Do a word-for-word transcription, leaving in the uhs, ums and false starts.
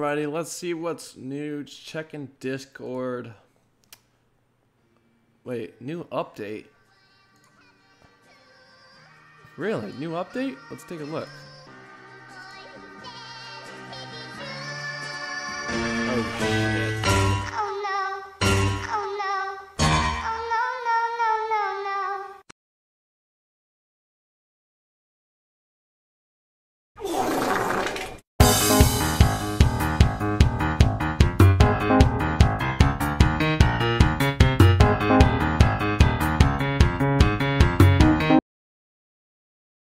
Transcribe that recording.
Alrighty, let's see what's new. Checking Discord. Wait, new update? Really? New update? Let's take a look. Oh shit.